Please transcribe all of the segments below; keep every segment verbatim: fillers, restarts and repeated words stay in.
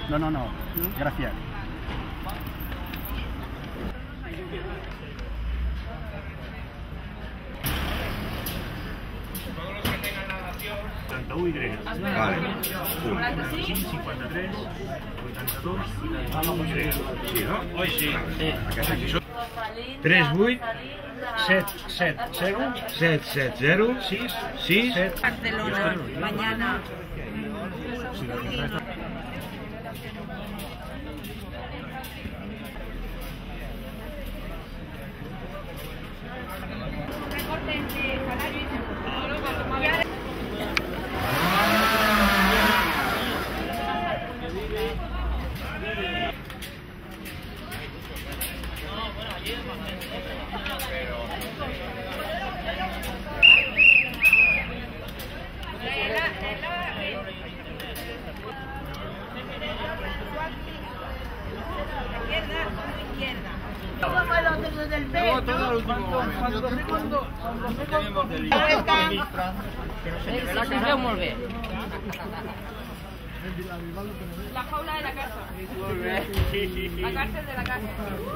No, no, no. Gracias. setanta-u i grega. Vale. cinquanta tres, vuitanta-dos, grega. Sí, no? Oi, sí. Sí. tres vuit set set zero set set zero sis sis Barcelona, mañana. La jaula de la casa. La cárcel de la casa.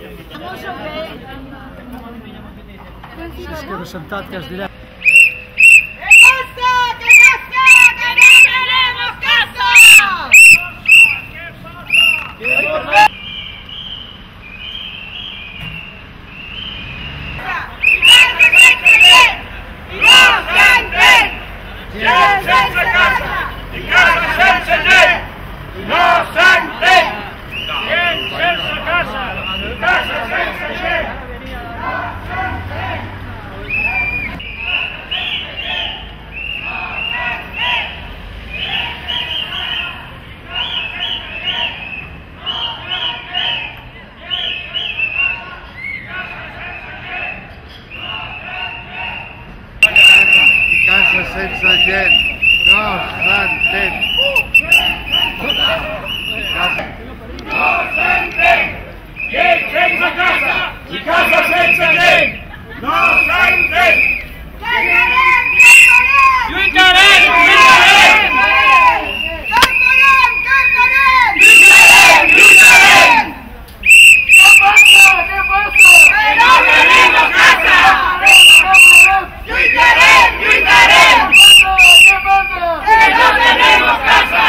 és que he sentat que es dirà. ¿Qué pasa? ¿Qué pasa? ¡Que no tenemos casa! Casa sense gent. No s'entén. No s'entén! Llei sense casa i casa sense llei! No s'entén! ¡Lluitarem! ¡Lluitarem! Lluitarem! Lluitarem! ¡Què farem! Què farem! Lluitarem! Lluitarem! Què passa? Què passa? Que no tenim casa! Lluitarem! Lluitarem! Què passa? Que no tenim casa!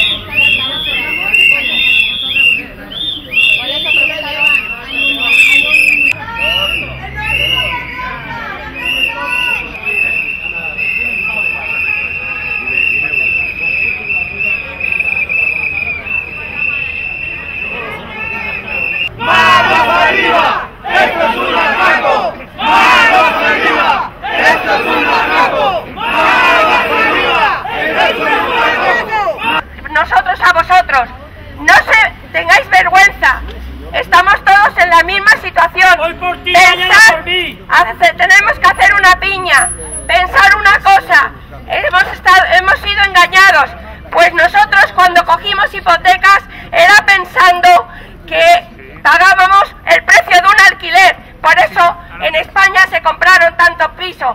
Nosotros a vosotros, no se tengáis vergüenza, estamos todos en la misma situación. Hoy por ti, Pensad, mañana por mí. hace- tenemos que hacer una piña, pensar una cosa, hemos, estado, hemos sido engañados, pues nosotros cuando cogimos hipotecas era pensando que pagábamos el precio de un alquiler, por eso en España se compraron tantos pisos.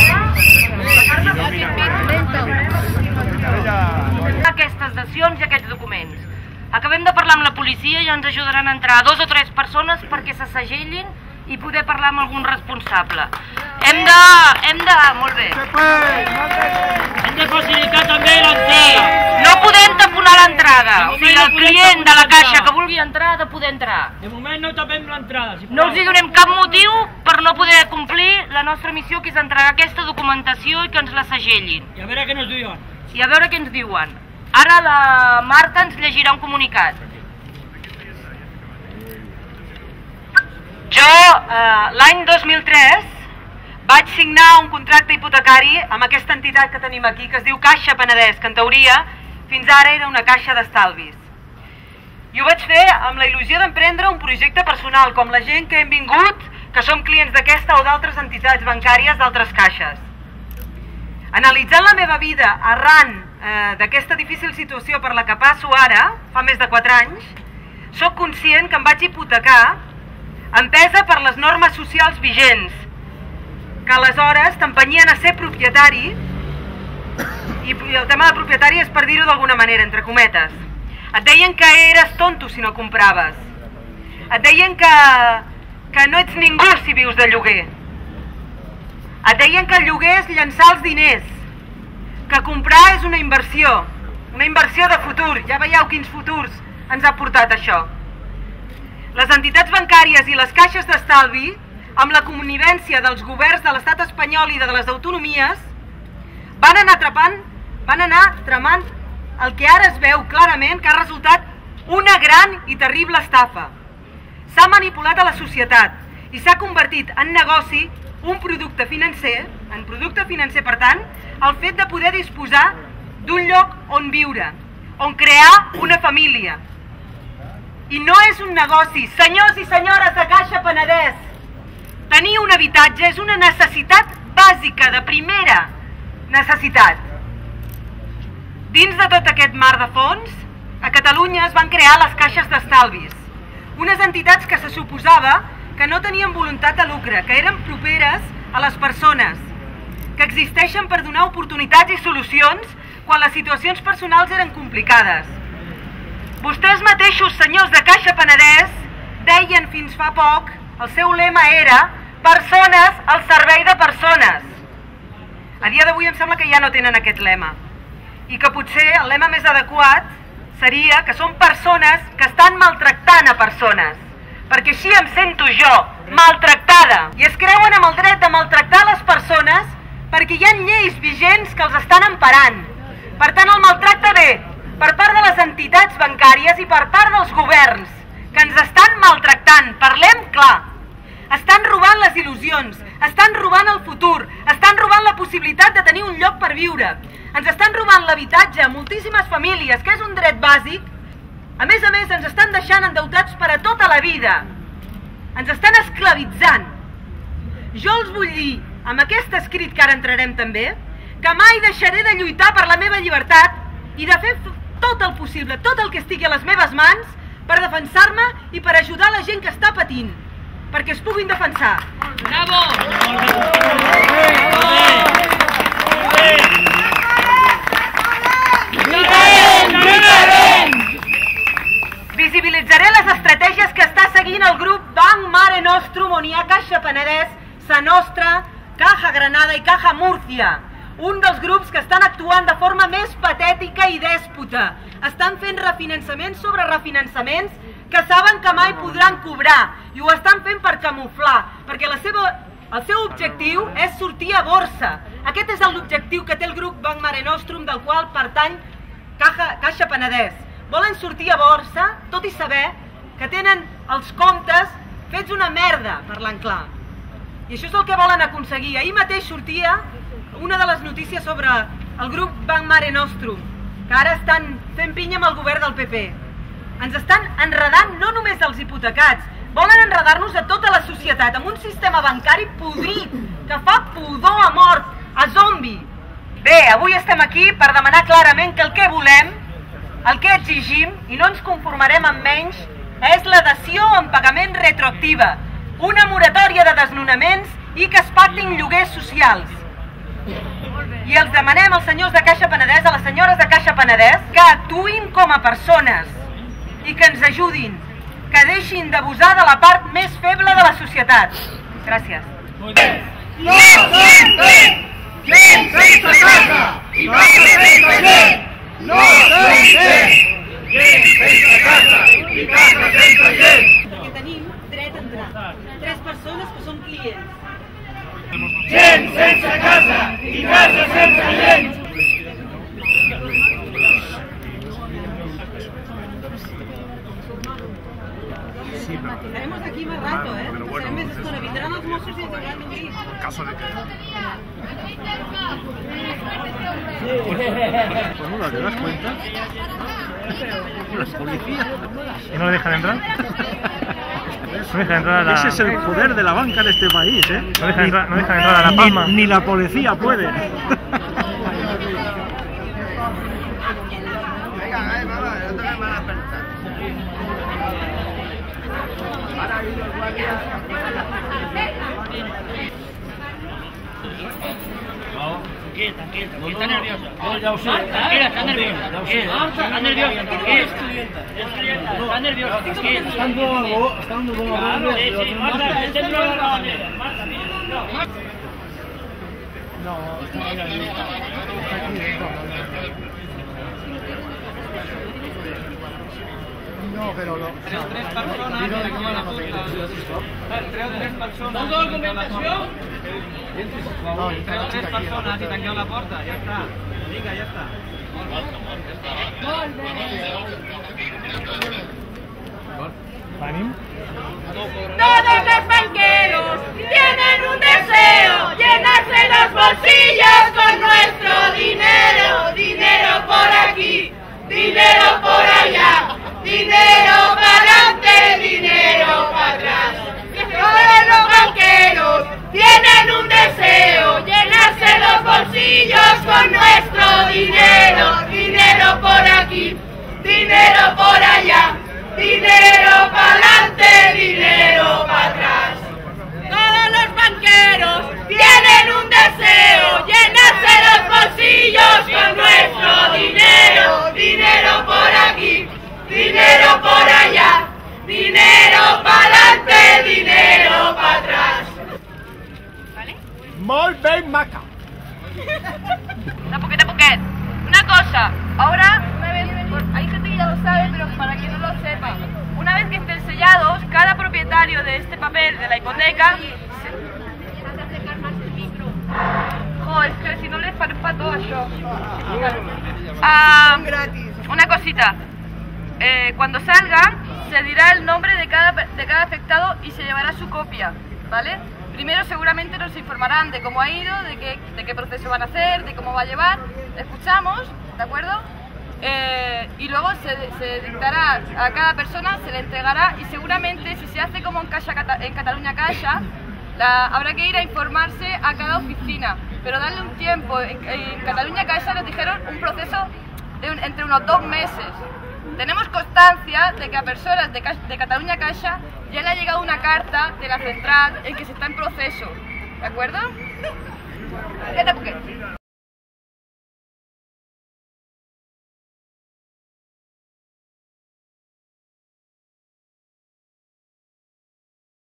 Aquestes dacions i aquests documents. Acabem de parlar amb la policia i ens ajudaran a entrar dos o tres persones perquè se segellin i poder parlar amb algun responsable. Hem de... hem de... molt bé. Hem de facilitar també l'entrada. No podem taponar l'entrada. O sigui, el client de la caixa que vulgui entrar ha de poder entrar. De moment no tapem l'entrada. No els hi donem cap motiu per no poder complir la nostra missió, que és entregar aquesta documentació i que ens la segellin. I a veure què ens diuen. I a veure què ens diuen. Ara la Marta ens llegirà un comunicat. Jo, eh, l'any dos mil tres, vaig signar un contracte hipotecari amb aquesta entitat que tenim aquí, que es diu Caixa Penedès, que en teoria fins ara era una caixa d'estalvis. I ho vaig fer amb la il·lusió d'emprendre un projecte personal, com la gent que hem vingut, que som clients d'aquesta o d'altres entitats bancàries d'altres caixes. Analitzant la meva vida arran eh, d'aquesta difícil situació per la que passo ara, fa més de quatre anys, sóc conscient que em vaig hipotecar empesa per les normes socials vigents, que aleshores t'empenyien a ser propietari, i el tema de propietari és per dir-ho d'alguna manera, entre cometes. Et deien que eres tonto si no compraves. Et deien que, que no ets ningú si vius de lloguer. Et deien que el lloguer és llançar els diners, que comprar és una inversió, una inversió de futur. Ja veieu quins futurs ens ha portat això. Les entitats bancàries i les caixes d'estalvi, amb la connivència dels governs de l'estat espanyol i de les autonomies, van anar atrapant, van anar tramant el que ara es veu clarament que ha resultat una gran i terrible estafa. S'ha manipulat a la societat i s'ha convertit en negoci un producte financer, en producte financer, per tant, el fet de poder disposar d'un lloc on viure, on crear una família. I no és un negoci. Senyors i senyores de Caixa Penedès, tenir un habitatge és una necessitat bàsica, de primera necessitat. Dins de tot aquest mar de fons, a Catalunya es van crear les caixes d'estalvis, unes entitats que se suposava que no tenien voluntat de lucre, que eren properes a les persones, que existeixen per donar oportunitats i solucions quan les situacions personals eren complicades. Vostès mateixos, senyors de Caixa Penedès, deien fins fa poc, el seu lema era persones al servei de persones. A dia d'avui em sembla que ja no tenen aquest lema i que potser el lema més adequat seria que són persones que estan maltractant a persones, perquè així em sento jo, maltractada, i es creuen amb el dret de maltractar les persones perquè hi ha lleis vigents que els estan emparant. Per tant, el maltracte ve per part de les entitats bancàries i per part dels governs que ens estan maltractant. Parlem clar. Estan robant les il·lusions, estan robant el futur, estan robant la possibilitat de tenir un lloc per viure. Ens estan robant l'habitatge a moltíssimes famílies, que és un dret bàsic. A més a més, ens estan deixant endeutats per a tota la vida. Ens estan esclavitzant. Jo els vull dir, amb aquest escrit que ara entrarem també, que mai deixaré de lluitar per la meva llibertat i de fer tot el possible, tot el que estigui a les meves mans per defensar-me i per ajudar la gent que està patint, perquè es puguin defensar. Bravo! Visibilitzaré les estratègies que està seguint el grup Banc Mare Nostrum, on hi ha Caixa Penedès, Sa Nostra, Caja Granada i Caja Múrcia. Un dels grups que estan actuant de forma més patètica i dèspota. Estan fent refinançaments sobre refinançaments que saben que mai podran cobrar i ho estan fent per camuflar, perquè la seva, el seu objectiu és sortir a borsa. Aquest és l'objectiu que té el grup Banc Mare Nostrum, del qual pertany Caja, Caixa Penedès. Volen sortir a borsa, tot i saber que tenen els comptes fets una merda, parlant clar. I això és el que volen aconseguir. Ahir mateix sortia una de les notícies sobre el grup Banc Mare Nostrum, que ara estan fent pinya amb el govern del P P. Ens estan enredant no només els hipotecats, volen enredar-nos a tota la societat, amb un sistema bancari podrit, que fa pudor a mort, a zombi. Bé, avui estem aquí per demanar clarament que el que volem, el que exigim, i no ens conformarem amb menys, és la dació en pagament retroactiva, una moratòria de desnonaments i que es pactin lloguers socials. I els demanem als senyors de Caixa Penedès, a les senyores de Caixa Penedès, que actuïn com a persones i que ens ajudin, que deixin d'abusar de la part més feble de la societat. Gràcies. No s'entén! Gent sense casa i casa sense gent! No s'entén! Gent sense casa i casa sense gent! Perquè tenim dret a entrar. Tres persones que són clients. Gent sense casa i casa sense gent! Estaremos aquí más rato, ¿eh? Estaremos més estona. Vindran els Mossos i ens hauran d'obrir. En caso de que... Pues no, ¿te das cuenta? Los policías. ¿Y no le dejan entrar? No dejan entrar a la... Ese es el poder de la banca en este país, ¿eh? No dejan entrar, no dejan entrar a La Palma. Ni, ni la policía puede. Venga, eh, mamá, no te me van a pensar. Tranquil, tranquil, tranquil. Está nerviosa. No, ya lo sé. Tranquila, está nerviosa. Ya lo sé. Está nerviosa, tranquil. Está nerviosa, tranquil. Está dando algo, está dando algo. Claro, sí, sí. Marta, el centro de la bandera. Marta, mira. No, está aquí dentro. No, pero no. Tres, tres personas que te queman la puta. Tres, tres personas. ¿Todo documentación? No, Tres, tres personas y te han quedado la puerta. Ya está. Venga, ya está. ¿Venim? Todos los banqueros tienen un deseo, llenarse los bolsillos con nuestro dinero. Dinero por aquí, dinero por allá, dinero para adelante, dinero para atrás. Todos los banqueros tienen un deseo, llenarse los bolsillos con nuestro dinero. Dinero por aquí, dinero por allá, dinero para adelante, dinero para atrás. Todos los banqueros tienen un deseo, llenarse los bolsillos con nuestro dinero. Dinero por aquí, dinero por allá, dinero para adelante, dinero para atrás. ¿Vale? Molt ben maca. Tapuquet, tapuquet. Una cosa, ahora, una vez, hay gente que ya lo sabe, pero para quien no lo sepa, una vez que estén sellados, cada propietario de este papel de la hipoteca... Joder, es que si no les paro para todo yo. Ah, una cosita, eh, cuando salgan, se dirá el nombre de cada, de cada afectado y se llevará su copia, ¿vale? Primero seguramente nos informarán de cómo ha ido, de qué, de qué proceso van a hacer, de cómo va a llevar, escuchamos, ¿de acuerdo? Eh, y luego se, se dictará a cada persona, se le entregará y seguramente si se hace como en, Caixa, en Cataluña Caixa, la, habrá que ir a informarse a cada oficina, pero darle un tiempo. En, en Cataluña Caixa nos dijeron un proceso de un, entre unos dos meses. Tenemos constancia de que a personas de, de Cataluña Caixa ya le ha llegado una carta de la central en que se está en proceso, ¿de acuerdo? ¿Qué te